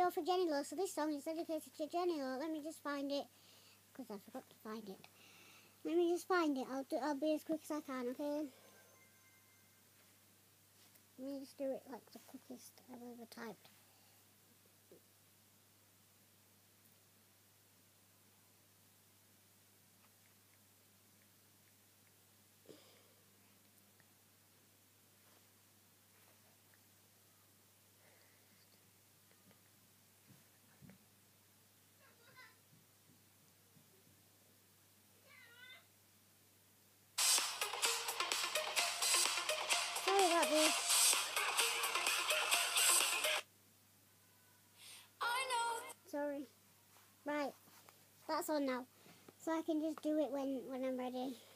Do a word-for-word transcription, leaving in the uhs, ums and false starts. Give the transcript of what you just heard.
video for Jenny Lo, so this song is dedicated to Jenny Lo. Let me just find it, because I forgot to find it. Let me just find it. I'll do. I'll be as quick as I can. Okay. Let me just do it like the quickest I've ever typed. Sorry about this. Sorry. Right. That's on now. So I can just do it when, when I'm ready.